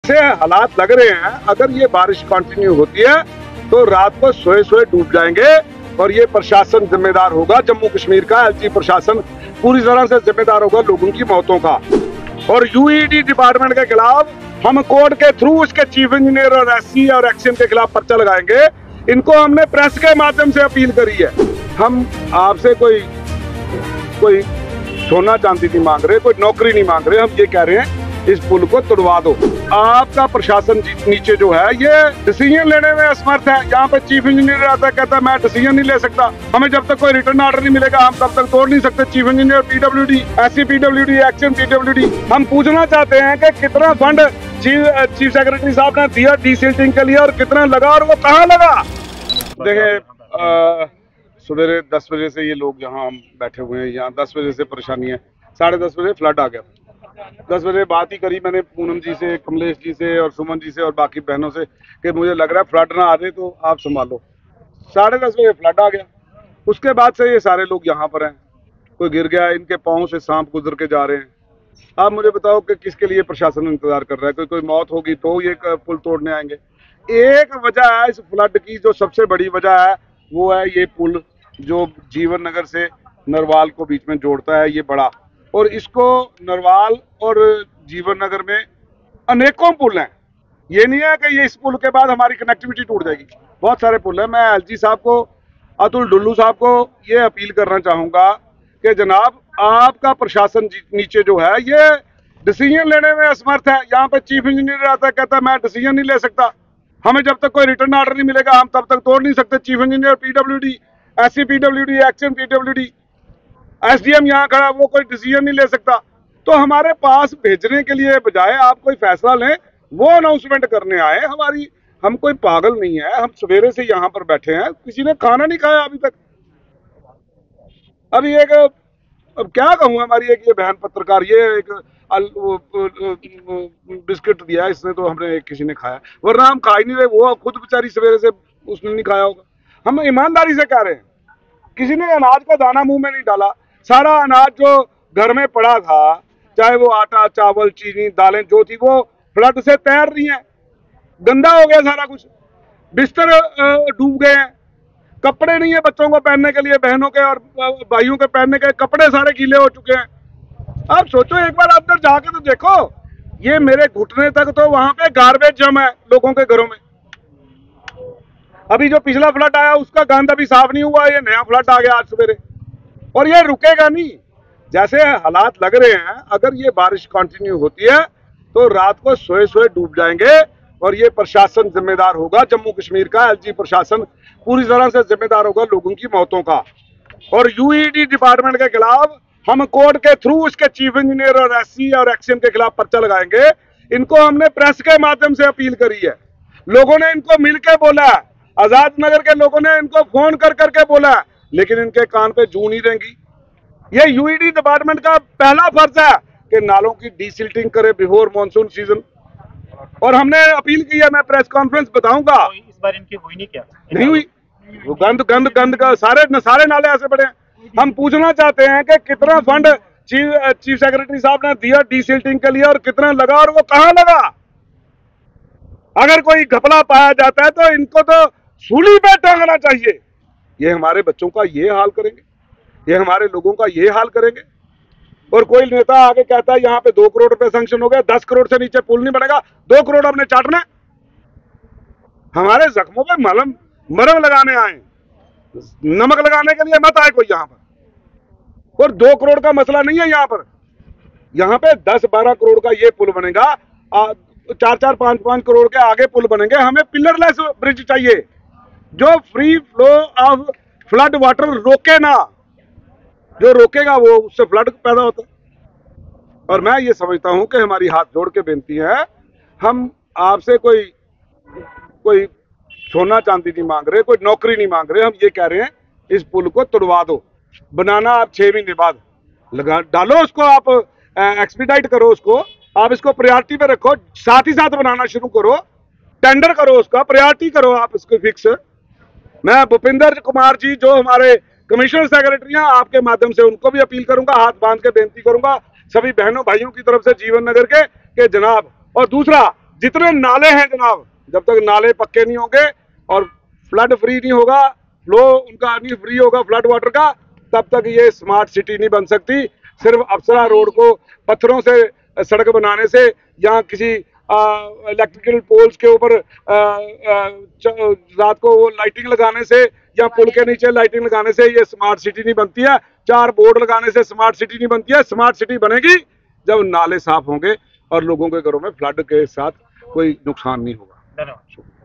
से हालात लग रहे हैं, अगर ये बारिश कंटिन्यू होती है तो रात को सोए सोए डूब जाएंगे और ये प्रशासन जिम्मेदार होगा। जम्मू कश्मीर का एलजी प्रशासन पूरी तरह से जिम्मेदार होगा लोगों की मौतों का। और यूईडी डिपार्टमेंट के खिलाफ हम कोर्ट के थ्रू इसके चीफ इंजीनियर और एससी और एक्शन के खिलाफ पर्चा लगाएंगे। इनको हमने प्रेस के माध्यम से अपील करी है। हम आपसे कोई सोना चांदी नहीं मांग रहे, कोई नौकरी नहीं मांग रहे। हम ये कह रहे हैं इस पुल को तुड़वा दो। आपका प्रशासन नीचे जो है ये डिसीजन लेने में असमर्थ है। यहाँ पे चीफ इंजीनियर आता है, कहता है मैं डिसीजन नहीं ले सकता। हमें जब तक कोई रिटर्न ऑर्डर नहीं मिलेगा हम तब तक तोड़ नहीं सकते। Chief engineer PWD, SC PWD, action PWD. हम पूछना चाहते हैं कि कितना फंड चीफ सेक्रेटरी साहब ने दिया डीसिल्टिंग के लिए और कितना लगा और वो कहाँ लगा। देखिए सवेरे 10 बजे से ये लोग यहाँ बैठे हुए हैं। यहाँ 10 बजे से परेशानी है। 10:30 बजे फ्लड आ गया। 10 बजे बात ही करी मैंने पूनम जी से, कमलेश जी से और सुमन जी से और बाकी बहनों से कि मुझे लग रहा है फ्लड ना आ जाए तो आप संभालो। 10:30 बजे फ्लड आ गया। उसके बाद से ये सारे लोग यहाँ पर हैं। कोई गिर गया, इनके पाँव से सांप गुजर के जा रहे हैं। आप मुझे बताओ कि किसके लिए प्रशासन इंतजार कर रहा है। कोई मौत होगी तो ये पुल तोड़ने आएंगे। एक वजह है इस फ्लड की, जो सबसे बड़ी वजह है वो है ये पुल जो जीवन नगर से नरवाल को बीच में जोड़ता है, ये बड़ा। और इसको नरवाल और जीवन नगर में अनेकों पुल हैं। ये नहीं है कि ये इस पुल के बाद हमारी कनेक्टिविटी टूट जाएगी। बहुत सारे पुल हैं। मैं एलजी साहब को, अतुल डुल्लू साहब को ये अपील करना चाहूँगा कि जनाब आपका प्रशासन नीचे जो है ये डिसीजन लेने में असमर्थ है। यहाँ पे चीफ इंजीनियर आता है, कहता है मैं डिसीजन नहीं ले सकता। हमें जब तक कोई रिटर्न ऑर्डर नहीं मिलेगा हम तब तक तोड़ नहीं सकते। Chief engineer PWD, SC PWD, action PWD, SDM यहाँ खड़ा, वो कोई डिसीजन नहीं ले सकता। तो हमारे पास भेजने के लिए बजाय आप कोई फैसला लें, वो अनाउंसमेंट करने आए। हम कोई पागल नहीं है। हम सवेरे से यहाँ पर बैठे हैं, किसी ने खाना नहीं खाया अभी तक। अभी अब क्या कहूँ, हमारी एक ये बहन पत्रकार, ये एक बिस्किट दिया इसने तो हमने किसी ने खाया, वरना हम खा ही नहीं रहे। वो खुद बेचारी सवेरे से उसने नहीं खाया होगा। हम ईमानदारी से कह रहे हैं, किसी ने अनाज का दाना मुंह में नहीं डाला। सारा अनाज जो घर में पड़ा था, चाहे वो आटा, चावल, चीनी, दालें जो थी, वो फ्लड से तैर रही हैं। गंदा हो गया सारा कुछ। बिस्तर डूब गए हैं। कपड़े नहीं है बच्चों को पहनने के लिए, बहनों के और भाइयों के पहनने के कपड़े सारे गीले हो चुके हैं। आप सोचो, एक बार अंदर जाके तो देखो। ये मेरे घुटने तक तो वहां पे गार्बेज जम है लोगों के घरों में। अभी जो पिछला फ्लड आया उसका गंद अभी साफ नहीं हुआ, ये नया फ्लड आ गया आज सवेरे। और ये रुकेगा नहीं। जैसे हालात लग रहे हैं, अगर ये बारिश कंटिन्यू होती है तो रात को सोए सोए डूब जाएंगे और ये प्रशासन जिम्मेदार होगा। जम्मू कश्मीर का एलजी प्रशासन पूरी तरह से जिम्मेदार होगा लोगों की मौतों का। और यूईडी डिपार्टमेंट के खिलाफ हम कोर्ट के थ्रू इसके चीफ इंजीनियर और एससी और एक्शन के खिलाफ पर्चा लगाएंगे। इनको हमने प्रेस के माध्यम से अपील करी है। लोगों ने इनको मिलकर बोला है, आजाद नगर के लोगों ने इनको फोन कर करके बोला है, लेकिन इनके कान पे जू नहीं रहेंगी। ये यूईडी डिपार्टमेंट का पहला फर्ज है कि नालों की डीसिल्टिंग करे बिफोर मॉनसून सीजन। और हमने अपील की है, मैं प्रेस कॉन्फ्रेंस बताऊंगा। इस बार इनकी हुई नहीं, क्या नहीं हुई? वो गंद का सारे नाले ऐसे पड़े हैं। हम पूछना चाहते हैं कि कितना फंड चीफ सेक्रेटरी साहब ने दिया डीसिल्टिंग के लिए और कितना लगा और वो कहाँ लगा। अगर कोई घपला पाया जाता है तो इनको तो सूली पे टांगना चाहिए। ये हमारे बच्चों का ये हाल करेंगे, ये हमारे लोगों का ये हाल करेंगे। और कोई नेता आगे कहता है यहाँ पे 2 करोड़ रुपए सैंक्शन हो गए, 10 करोड़ से नीचे पुल नहीं बनेगा, 2 करोड़ हमने चाटना। हमारे जख्मों पे मरहम लगाने आए, नमक लगाने के लिए मत आए कोई यहाँ पर। और 2 करोड़ का मसला नहीं है यहाँ पर। यहाँ पे 10-12 करोड़ का ये पुल बनेगा, 4-4, 5-5 करोड़ के आगे पुल बनेंगे। हमें पिलरलेस ब्रिज चाहिए जो free flow of flood water रोके ना। जो रोकेगा वो उससे फ्लड पैदा होता है। और मैं ये समझता हूं कि हमारी हाथ जोड़ के बेनती है, हम आपसे कोई सोना चांदी नहीं मांग रहे, कोई नौकरी नहीं मांग रहे। हम ये कह रहे हैं इस पुल को तुड़वा दो। बनाना आप 6 महीने बाद लगा डालो उसको, आप एक्सपीडाइट करो उसको, आप इसको प्रायोरिटी पे रखो, साथ ही साथ बनाना शुरू करो, टेंडर करो उसका, प्रायोरिटी करो आप इसको फिक्स। मैं भूपिंदर कुमार जी जो हमारे कमिश्नर सेक्रेटरी हैं, आपके माध्यम से उनको भी अपील करूंगा, हाथ बांध के बेनती करूंगा सभी बहनों भाइयों की तरफ से जीवन नगर के जनाब। और दूसरा, जितने नाले हैं जनाब, जब तक नाले पक्के नहीं होंगे और फ्लड फ्री नहीं होगा, फ्लो उनका नहीं फ्री होगा फ्लड वाटर का, तब तक ये स्मार्ट सिटी नहीं बन सकती। सिर्फ अप्सरा रोड को पत्थरों से सड़क बनाने से या किसी इलेक्ट्रिकल पोल्स के ऊपर रात को वो लाइटिंग लगाने से या पुल के नीचे लाइटिंग लगाने से ये स्मार्ट सिटी नहीं बनती है। 4 बोर्ड लगाने से स्मार्ट सिटी नहीं बनती है। स्मार्ट सिटी बनेगी जब नाले साफ होंगे और लोगों के घरों में फ्लड के साथ कोई नुकसान नहीं होगा। धन्यवाद।